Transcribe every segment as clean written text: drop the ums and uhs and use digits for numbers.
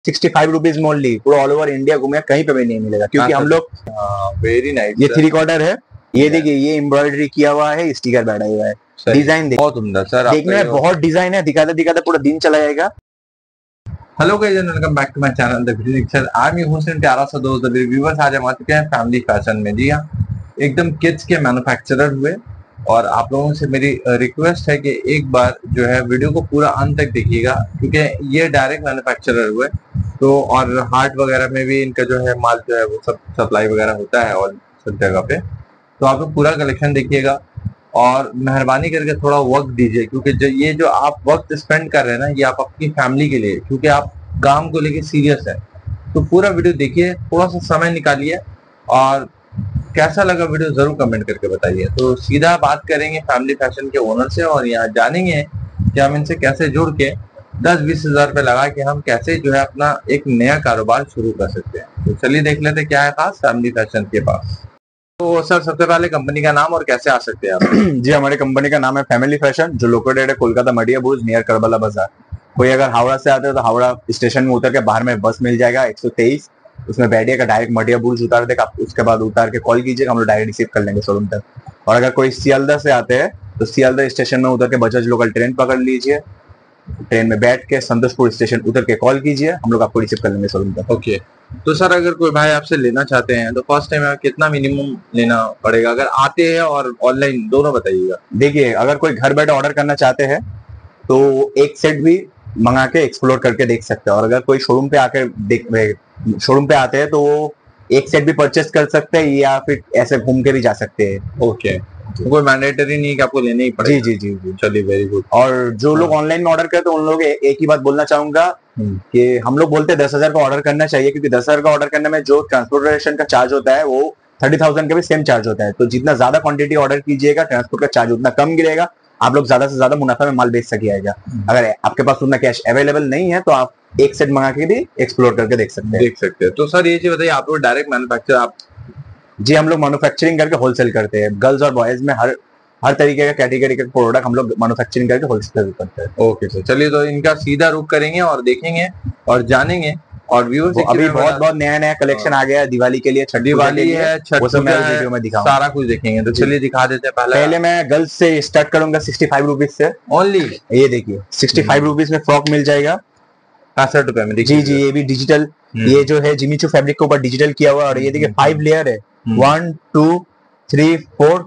₹65 only. पूरा all over India घूमे, कहीं पे भी नहीं मिलेगा, क्योंकि हम लोग वेरी नाइस। ये 3/4 है, ये देखिए, ये एम्ब्रॉयडरी किया हुआ है, स्टिकर बैठा हुआ है, डिजाइन बहुत उम्दा सर, देखने में बहुत डिजाइन है, दिखाते दिखाते पूरा दिन चला जाएगा। Hello guys and welcome back to my channel the beauty picture. I am your host and प्यारा सा दोस्त द व्यूअर्स। आज हम आ चुके हैं फैमिली फैशन में। जी हाँ, एकदम किड्स के मैन्युफैक्चरर हुए, और आप लोगों से मेरी रिक्वेस्ट है कि एक बार जो है वीडियो को पूरा अंत तक देखिएगा, क्योंकि ये डायरेक्ट मैन्युफैक्चरर हुए तो, और हार्ट वगैरह में भी इनका जो है माल जो है वो सब सप्लाई वगैरह होता है और सब जगह पे। तो आप लोग पूरा कलेक्शन देखिएगा और मेहरबानी करके थोड़ा वक्त दीजिए, क्योंकि ये जो आप वक्त स्पेंड कर रहे हैं ना, ये आप अपनी फैमिली के लिए, क्योंकि आप काम को लेके सीरियस है। तो पूरा वीडियो देखिए, थोड़ा सा समय निकालिए, और कैसा लगा वीडियो जरूर कमेंट करके बताइए। तो सीधा बात करेंगे फैमिली फैशन के ओनर से, और यहाँ जानेंगे कि हम इनसे कैसे जुड़ के 10-20 हजार रुपए लगा के हम कैसे जो है अपना एक नया कारोबार शुरू कर सकते हैं। तो चलिए देख लेते क्या है खास फैमिली फैशन के पास। तो सर, सबसे पहले कंपनी का नाम और कैसे आ सकते हैं आप? जी, हमारी कंपनी का नाम है फैमिली फैशन, जो लोकेटेड है कोलकाता मडिया बुर्ज नियर करबला बाजार। कोई अगर हावड़ा से आते हो तो हावड़ा स्टेशन में उतर के बाहर में बस मिल जाएगा 123, उसमें बैठिएगा, डायरेक्ट मडिया बुर्ज उतार देगा। आप उसके बाद उतार के कॉल कीजिएगा, हम लोग डायरेक्ट रिसीव कर लेंगे शोरूम तक। और अगर कोई सियालदह से आते हैं तो सियालदह स्टेशन में उतर के बजाज लोकल ट्रेन पकड़ लीजिए, ट्रेन में बैठ के संतोषपुर स्टेशन उतर के कॉल कीजिए, हम लोग आपको रिसीव कर लेंगे शोरूम तक। ओके। तो सर, अगर कोई भाई आपसे लेना चाहते हैं तो फर्स्ट टाइम कितना मिनिमम लेना पड़ेगा अगर आते हैं और ऑनलाइन, दोनों बताइएगा। देखिए, अगर कोई घर बैठे ऑर्डर करना चाहते हैं तो एक सेट भी मंगा के एक्सप्लोर करके देख सकते हैं, और अगर कोई शोरूम पे आते हैं तो वो एक सेट भी परचेस कर सकते हैं, या फिर ऐसे घूम के भी जा सकते हैं। ओके, तो कोई मैंडेटरी नहीं कि आपको लेने ही पड़ेगा। जी जी जी जी। चलिए, वेरी गुड। और जो लोग ऑनलाइन में ऑर्डर करते हैं उन लोग एक ही बात बोलना चाहूंगा कि हम लोग बोलते हैं 10,000 का ऑर्डर करना चाहिए, क्योंकि 10,000 का ऑर्डर करने में जो ट्रांसपोर्टेशन का चार्ज होता है वो 30,000 का भी सेम चार्ज होता है। तो जितना ज्यादा क्वांटिटी ऑर्डर कीजिएगा, ट्रांसपोर्ट का चार्ज उतना कम गिरेगा, आप लोग ज्यादा से ज्यादा मुनाफा में माल बेच सकिएगा। अगर आपके पास उतना कैश अवेलेबल नहीं है तो आप एक सेट मंगा के भी एक्सप्लोर करके देख सकते हैं। तो सर, ये चीज बताइए, आप लोग डायरेक्ट मैन्युफैक्चर आप? जी, हम लोग मैन्युफैक्चरिंग करके होलसेल करते हैं। गर्ल्स और बॉयज में हर तरीके का कैटेगरी का प्रोडक्ट हम लोग मैन्युफैक्चरिंग करके होलसेल करते हैं। ओके सर, चलिए तो इनका सीधा रुख करेंगे और देखेंगे और जानेंगे। और व्यूअर्स, अभी बहुत नया कलेक्शन आ गया है दिवाली के लिए, छठ दिवाली है, छठ वीडियो में दिखाऊंगा, सारा कुछ देखेंगे। तो चलिए दिखा देते हैं। पहले मैं गर्ल्स से स्टार्ट करूंगा 65 रुपीज से ओनली। ये देखिए, 65 रुपीज में फ्रॉक मिल जाएगा, 65 रुपए में। जी जी, ये भी डिजिटल, ये जो है जिमीचू फैब्रिक के ऊपर डिजिटल किया हुआ है। और ये देखिए 5 लेयर है, 1 2 3 4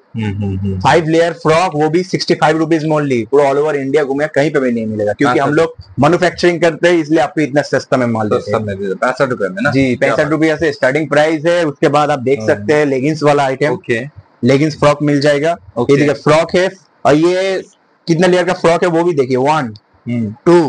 5 लेयर फ्रॉक, वो भी 65 रुपीज में ओनली। पूरा ऑल ओवर इंडिया घूमे, कहीं पे भी नहीं मिलेगा, क्योंकि हम लोग मैन्युफैक्चरिंग करते हैं, इसलिए आपको इतना सस्ता में माल देते हैं। 65 रुपए में ना? जी, 65 रुपया से स्टार्टिंग प्राइस है। उसके बाद आप देख सकते हैं लेगिंग्स वाला आइटम, लेगिंग्स फ्रॉक मिल जाएगा। ये देखिए फ्रॉक है, और ये कितना लेयर का फ्रॉक है वो भी देखिए, 1 2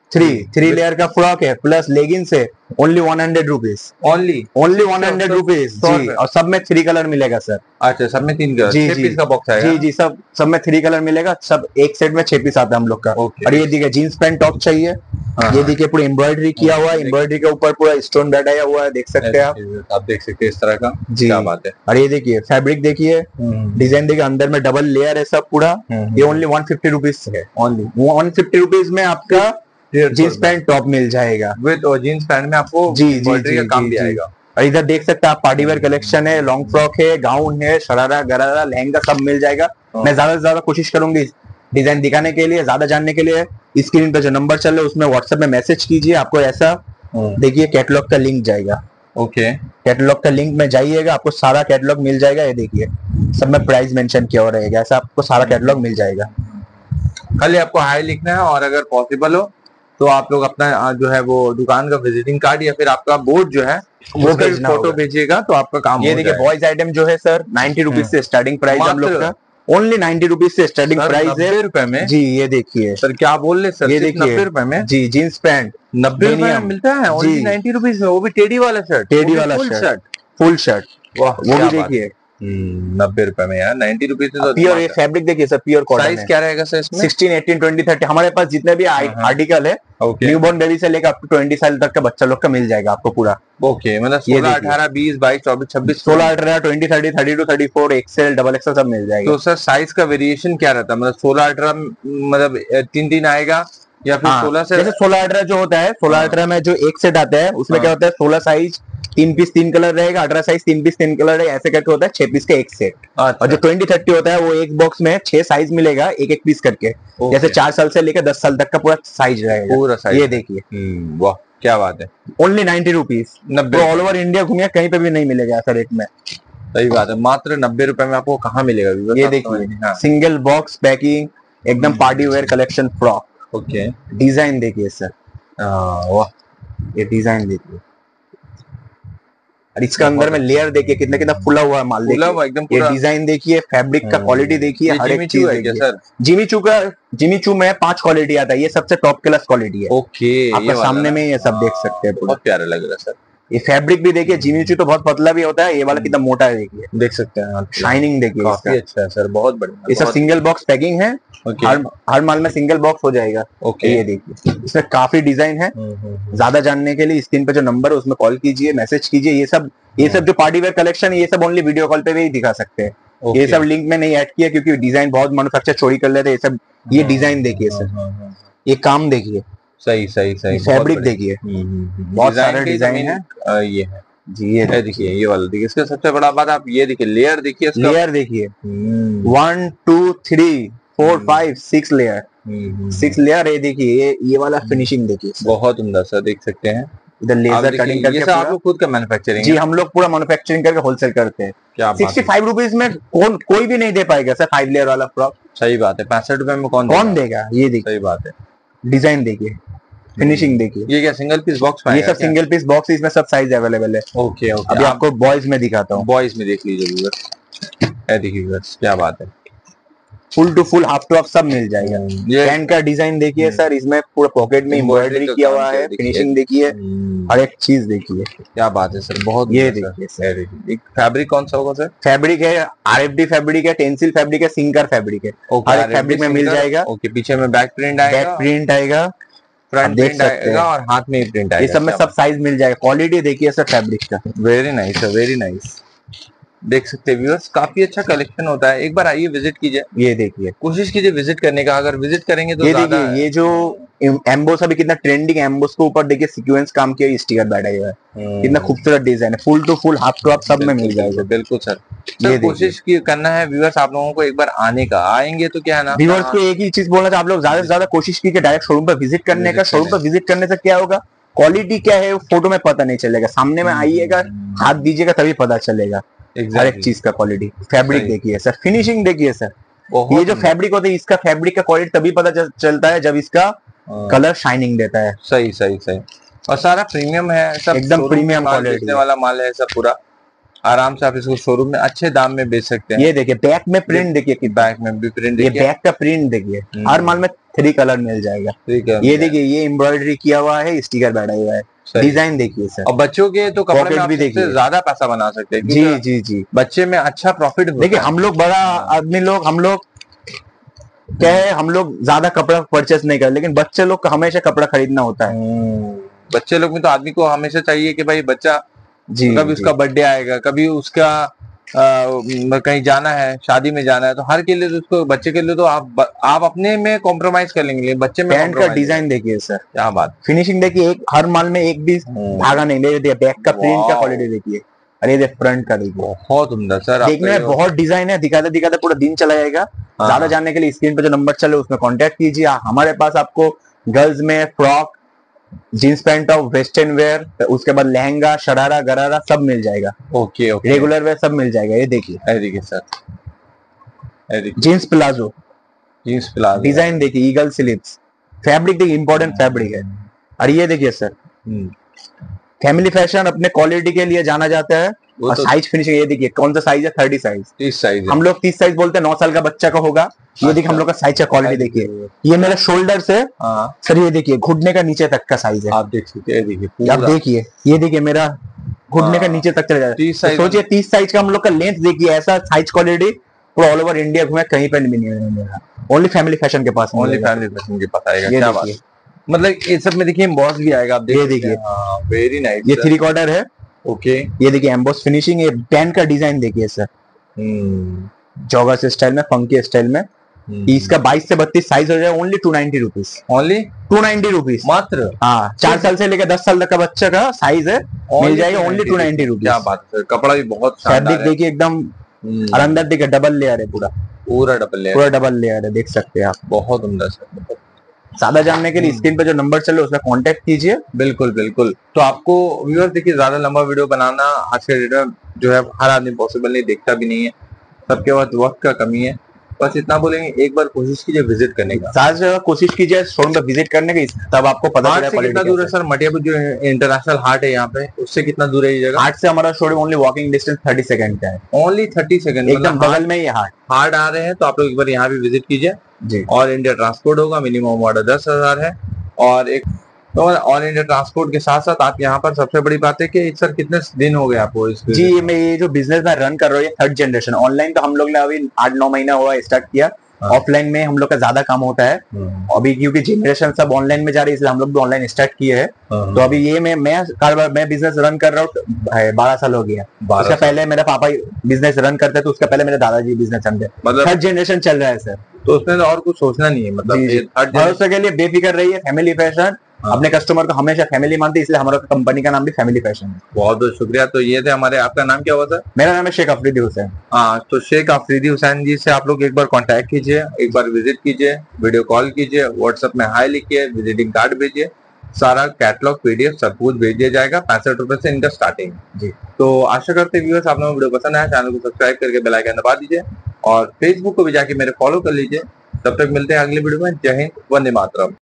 3 लेयर का फ्रॉक है, प्लस लेगिंग्स है, ओनली 100 रुपीज, ओनली 100 रुपीज जी। और सब में 3 कलर मिलेगा सर। अच्छा, सब में 3 कलर? 6 पीस का बॉक्स आएगा? जी जी, सब में 3 कलर मिलेगा, सब एक सेट में 6 पीस आता है हम लोग का। और ये देखिए जीन्स पैंट टॉप चाहिए, ये देखिए पूरा एम्ब्रॉयडरी किया हुआ है, एम्ब्रॉयडरी के ऊपर पूरा स्टोन बैठाया हुआ है, देख सकते हैं आप देख सकते हैं इस तरह का। जी, क्या बात है। और ये देखिए फैब्रिक देखिए, डिजाइन देखिए, अंदर में डबल लेयर है सब पूरा। ये ओनली 150 रुपीज है, ओनली 150 रुपीज में आपका जीन्स पैंट टॉप मिल जाएगा विद, और जीन्स पैंट में आपको एम्ब्रॉयडरी का काम भी आएगा। और इधर देख सकते हैं आप, पार्टी वेयर कलेक्शन है, लॉन्ग फ्रॉक है, गाउन है, शरारा गरारा लहंगा सब मिल जाएगा। मैं ज्यादा से ज्यादा कोशिश करूंगी डिजाइन दिखाने के लिए। ज्यादा जानने के लिए स्क्रीन पे जो नंबर चल रहा है उसमें व्हाट्सएप में मैसेज कीजिए, आपको ऐसा देखिए कैटलॉग का लिंक जाएगा। ओके, कैटलॉग का लिंक में जाइएगा, आपको सारा कैटलॉग मिल जाएगा। ये देखिए सब में प्राइस मेंशन किया हुआ रहेगा, ऐसा आपको सारा कैटलॉग मिल जाएगा। खाली आपको हाई लिखना है, और अगर पॉसिबल हो तो आप लोग अपना जो है वो दुकान का विजिटिंग कार्ड या फिर आपका बोर्ड जो है वो फोटो भेजिएगा तो आपका काम। ये देखिए बॉयज आइटम जो है सर 90 रुपीज से स्टार्टिंग प्राइस हम लोग का, ओनली 90 रुपीज से स्टार्टिंग प्राइस है। 90 रुपए में? जी, ये देखिए सर, क्या बोल रहे सर, ये देखिए 90 रुपए में? जी, जीन्स पैंट 90 रुपए में मिलता है, ओनली 90 रुपीज में, वो भी टेडी वाला शर्ट, टेडी वाला शर्ट, फुल शर्ट, वो भी देखिए 90 रुपए में यार, 90 रुपीज में। प्योर ये फैब्रिक देखिए सर, प्योर कॉटन। साइज क्या रहेगा सर इसमें? 16 18 20 30 हमारे पास जितने भी आर्टिकल है, न्यूबॉर्न बेबी से लेकर अप टू 20 साल तक का बच्चा लोग का मिल जाएगा आपको पूरा। ओके, मतलब 16 18 20 22 24 26 16 18 20 30 32 34 एक्सएल डबल एक्सएल सब मिल जाएगा। तो सर साइज का वेरिएशन क्या रहता है? मतलब 16 18 मतलब 3 आएगा, या फिर हाँ, 16 से जैसे 16-18 जो होता है, 16-18 में जो एक सेट आता है उसमें हाँ। क्या होता है, 16 साइज 3 पीस 3 कलर रहेगा, 18 साइज 3 पीस 3 कलर रहेगा, ऐसे करके होता है 6 पीस का एक सेट। और अच्छा जो 20-30 होता है वो एक बॉक्स में 6 साइज मिलेगा, एक एक पीस करके, ओके। जैसे 4 साल से लेकर 10 साल तक का पूरा साइज रहेगा। पूरा साइज ये देखिए, वाह क्या बात है। Only 90 rupees, 90 all over India घूमिए कहीं पे भी नहीं मिलेगा ऐसा रेट में। सही बात है, मात्र 90 रुपए में आपको कहाँ मिलेगा viewers? ये आप समझ देखिए, लीजिए। हाँ सिंगल बॉक्स पैकिंग, एकदम party wear collection frock. Okay. Design देखिए सर, वाह ये डिजाइन देखिए, और इसका बहुत अंदर में लेयर देखिए कितना कितना फुला हुआ है माल फुला देखिए। हुआ एकदम ये पूरा। डिजाइन देखिए, फैब्रिक का क्वालिटी देखिए, ये हर जिमी एक चू चीज है क्या देखिए। सर? जिमी चू में 5 क्वालिटी आता है, ये सबसे टॉप क्लास क्वालिटी है। ओके आपका ये वाला सामने ना? में ये सब देख सकते हैं पूरा। बहुत प्यारा लग रहा है सर। ये फैब्रिक भी देखिए, जिमी चू तो बहुत पतला भी होता है, ये वाला कितना मोटा है देखिए। देख सकते हैं आप, शाइनिंग देखिए काफी इसका। अच्छा है सर, बहुत बढ़िया। ये सब बहुत सिंगल बॉक्स पैकिंग है, ओके हर माल में सिंगल बॉक्स हो जाएगा। ओके। ये देखिए, इसमें काफी डिजाइन है। हम्म। ज्यादा जानने के लिए स्क्रीन पे जो नंबर है उसमें कॉल कीजिए, मैसेज कीजिए। ये सब जो पार्टी वेयर कलेक्शन है ये सब ओनली वीडियो कॉल पे भी दिखा सकते हैं। ये सब लिंक में नहीं ऐड किया क्योंकि डिजाइन बहुत मैन्युफैक्चर चोरी कर लेते हैं ये सब। ये डिजाइन देखिए सर, ये काम देखिए, सही सही सही। फैब्रिक देखिए, बहुत सारे डिजाइन है। ये है जी ये देखिए, ये वाला देखिए। इसका सबसे बड़ा बात आप ये देखिए, लेयर देखिए इसका। लेयर देखिए, 1 2 3 4 5 6 लेयर, 6 लेयर। ये देखिए, ये वाला फिनिशिंग देखिए, बहुत उम्दा सर, देख सकते हैं। इधर आप लेजर देखिए, कटिंग करके ये सब आप पूरा। लोग खुद का मैन्युफैक्चरिंग जी हम लोग पूरा मैन्युफैक्चरिंग करके होलसेल करते हैं। क्या बात है। 65 रुपीज में कोई भी नहीं दे पाएगा सर 5 लेयर वाला फ्रॉक। सही बात है, 65 रुपए में कौन देगा। ये देखिए, सही बात है। डिजाइन देखिए, फिनिशिंग देखिए। ये क्या सिंगल पीस बॉक्स ये सब सिंगल पीस बॉक्स, इसमें सब साइज अवेलेबल है। Okay okay. अभी आपको बॉयज में दिखाता हूँ। बॉयज में देख लीजिए व्यूअर्स, ये देखिए व्यूअर्स, क्या बात है। Full to full, half to half सब मिल जाएगा। ये पैंट का डिजाइन देखिए सर, इसमें पूरा पॉकेट में एम्ब्रॉयडरी का किया काम हुआ किया है। है, देखिए। फिनिशिंग देखिए, हर एक चीज देखिए। क्या बात है सर, बहुत ये उम्दा देखिए सर। ये देखिए, एक फैब्रिक कौन सा होगा सर? फैब्रिक है, आरएफडी फैब्रिक है, टेंसिल फैब्रिक है, सिंकर फैब्रिक है। हर एक फैब्रिक में मिल जाएगा। ओके, पीछे में बैक प्रिंट आएगा, बैक प्रिंट आएगा, फ्रंट देख प्रिंट सकते आएगा हैं। और हाथ में ही प्रिंट ये आएगा। सब में सब साइज मिल जाएगा। क्वालिटी देखिए सर फैब्रिक का। Very nice sir, very nice. देख सकते हैं व्यूअर्स, काफी अच्छा कलेक्शन होता है। एक बार आइए, विजिट कीजिए, ये देखिए, कोशिश कीजिए विजिट करने का। अगर विजिट करेंगे तो ये ज्यादा देखिए, ये जो एम्बोस अभी कितना ट्रेंडिंग, एम्बोस के ऊपर देखिए सीक्वेंस काम किया, स्टिकर बैठा हुआ है। कितना खूबसूरत डिजाइन है। Full to full, half to half सब में मिल जाएगा। बिल्कुल सर। ये सर देखिए। कोशिश की करना है व्यूअर्स आप लोगों को एक बार आने का। आएंगे तो क्या है ना, व्यूअर्स को एक ही चीज बोलना था, आप लोग ज्यादा से ज्यादा कोशिश कीजिए डायरेक्ट शोरूम पर विजिट करने का। शोरूम पर विजिट करने से क्या होगा, क्वालिटी क्या है वो फोटो में पता नहीं चलेगा, सामने में आइएगा, हाथ दीजिएगा तभी पता चलेगा हर एक चीज का क्वालिटी। फैब्रिक देखिए सर, फिनिशिंग देखिए सर। ये जो फैब्रिक होता है, इसका फैब्रिक का क्वालिटी तभी पता चलता है जब इसका कलर शाइनिंग देता है। सही सही सही। और सारा प्रीमियम है, सब एकदम showroom में प्रीमियम माल क्वालिटी बेचने है। वाला माल है सब पूरा। आराम से आप इसको शोरूम में अच्छे दाम में बेच सकते हैं। ये देखिए, बैक में प्रिंट देखिए कितना, बैक में भी प्रिंट ये देखिए। बैक का प्रिंट देखिए, हर माल में 3 कलर मिल जाएगा। ठीक है, ये देखिए, ये एम्ब्रॉयडरी किया हुआ है, स्टिकर बैठा हुआ है। डिजाइन देखिए सर, और बच्चों के तो कपड़े में पॉकेट आप भी सबसे देखिए। ज्यादा पैसा बना सकते हैं, जी क्योंकि जी जी। बच्चे में अच्छा प्रॉफिट होता देखिए है। हम लोग बड़ा आदमी लोग, हम लोग क्या है, हम लोग ज्यादा कपड़ा परचेस नहीं कर, लेकिन बच्चे लोग को हमेशा कपड़ा खरीदना होता है। बच्चे लोग में तो आदमी को हमेशा चाहिए कि भाई बच्चा, जी कभी उसका बर्थडे आएगा, कभी उसका कहीं जाना है, शादी में जाना है, तो हर के लिए तो उसको, बच्चे के लिए तो आप अपने में कॉम्प्रोमाइज कर लेंगे, बच्चे में पैंट का डिजाइन देखिए सर, क्या बात। फिनिशिंग देखिए, एक हर माल में एक भी धागा नहीं ले दिया। बैक का प्रिंट का क्वालिटी देखिए, अरे ये फ्रंट का देखिए, बहुत उम्दा सर। देखने में बहुत डिजाइन है। दिखाते दिखाते पूरा दिन चला जाएगा। ज्यादा जानने के लिए स्क्रीन पे जो नंबर चले उसमें कांटेक्ट कीजिए। हमारे पास आपको गर्ल्स में फ्रॉक, जींस पैंट और वेस्टर्न वेयर, उसके बाद लहंगा, शरारा, गरारा सब मिल जाएगा। Okay okay. रेगुलर वेयर सब मिल जाएगा। ये देखिए, देखिए sir, jeans palazzo, jeans palazzo design देखिए, ईगल स्लीव्स, फैब्रिक देखिए, इंपॉर्टेंट फैब्रिक है। और ये देखिए सर, फैमिली फैशन अपने क्वालिटी के लिए जाना जाता है। और साइज फिनिशिंग ये देखिए, कौन सा साइज है, 30 साइज। 30 साइज हम लोग 30 साइज बोलते हैं, 9 साल का बच्चा का होगा। ये देखिए हम लोग का साइज का क्वालिटी देखिए, ये मेरा शोल्डर से सर, ये देखिए घुटने का नीचे तक का साइज है। आप देख सकते हैं, देखिए आप देखिए, ये देखिए मेरा घुटने का नीचे तक चला जाता है। सोचिए 30 साइज का हम लोग का लेंथ देखिए, ऐसा साइज क्वालिटी पूरा ऑल ओवर इंडिया घूमे कहीं पर भी नहीं मिलेगा। ओनली फैमिली फैशन के पास, ओनली फैमिली फैशन के पास आएगा। ये क्या बात, मतलब ये सब में देखिए एम्बॉस भी आएगा, आप ये देखिए, वेरी नाइस। ये 3 क्वार्टर है। ओके, ये देखिए एम्बॉस फिनिशिंग। ये पैंट का डिजाइन देखिए सर, जॉगर्स स्टाइल में, फंकी स्टाइल में, इसका 22 से 32 साइज हो जाए ओनली 290 रुपीज, ओनली 290 रुपीज मात्र। हाँ, 4 साल से लेकर 10 साल तक का बच्चे का साइज है, मिल जाएगा ओनली 290 रुपीज। क्या बात है, कपड़ा भी बहुत फैब्रिक शानदार है। देखिए एकदम, और अंदर देखिए डबल लेयर है, पूरा पूरा डबल लेयर, पूरा डबल लेयर है, देख सकते हैं आप। बहुत उम्दा सर। ज्यादा जानने के लिए स्क्रीन पे जो नंबर चल रहा है उसमें कांटेक्ट कीजिए। बिल्कुल बिल्कुल। तो आपको व्यूअर्स देखिए, ज्यादा लंबा वीडियो बनाना आज के डेट में जो है हर आदमी पॉसिबल नहीं, देखता भी नहीं है, सबके पास वक्त का कमी है। बस इतना बोलेंगे, एक बार कोशिश कीजिए विजिट करने का, ज्यादा से ज्यादा कोशिश कीजिए शोरूम पे विजिट करने की, तब आपको पता हाट चलेगा से कितना दूर है सर? मटियापुर जो इंटरनेशनल हाट है यहाँ पे, उससे कितना दूर है ये जगह? हाट से हमारा showroom only walking distance 30 second का है, ओनली 30 सेकंड, एकदम बगल में ही हाट। हाट आ रहे हैं तो आप लोग एक बार यहाँ भी विजिट कीजिए। जी, ऑल इंडिया ट्रांसपोर्ट होगा, मिनिमम ऑर्डर 10,000 है। और एक तो ऑल इंडिया ट्रांसपोर्ट के साथ साथ आप यहाँ पर, सबसे बड़ी बात है कि सर कितने दिन हो गए आपको इस जी, मैं ये जो बिजनेस में रन कर रहा हूँ ये 3rd जनरेशन। ऑनलाइन तो हम लोग ने अभी 8-9 महीना हुआ स्टार्ट किया, ऑफलाइन में हम लोग का ज्यादा काम होता है अभी, क्योंकि जनरेशन सब ऑनलाइन में जा रही है, इसलिए हम लोग भी ऑनलाइन स्टार्ट किए हैं। तो अभी ये मैं बिजनेस रन कर रहा हूँ 12 साल हो गया। उसका पहले मेरा पापा बिजनेस रन करते थे, उसका पहले मेरे दादाजी बिजनेस रन करते, मतलब 3rd जनरेशन चल रहा है सर। तो उसमें तो और कुछ सोचना नहीं है, मतलब भरोसे के लिए बेफिक्र रहिए, फैमिली फैशन अपने कस्टमर को हमेशा फैमिली मानते हैं, इसलिए हमारा कंपनी का नाम भी फैमिली फैशन है। बहुत बहुत शुक्रिया। तो ये थे हमारे, आपका नाम क्या हुआ सर? मेरा नाम है शेख अफरीदी हुसैन। हाँ, तो शेख अफरीदी हुसैन जी से आप लोग एक बार कांटेक्ट कीजिए, एक बार विजिट कीजिए, वीडियो कॉल कीजिए, व्हाट्सएप में हाई लिखिए, विजिटिंग कार्ड भेजिए, सारा कैटलॉग PDF सब कुछ भेज दिया जाएगा। 65 रुपए से इनका स्टार्टिंग जी। तो आशा करते हैं व्यूअर्स आप लोगों को वीडियो पसंद आया, चैनल को सब्सक्राइब करके बेल आइकन दबा दीजिए और फेसबुक को भी जाके मेरे फॉलो कर लीजिए। तब तक मिलते हैं अगले वीडियो में। जय हिंद, वंदे मातरम।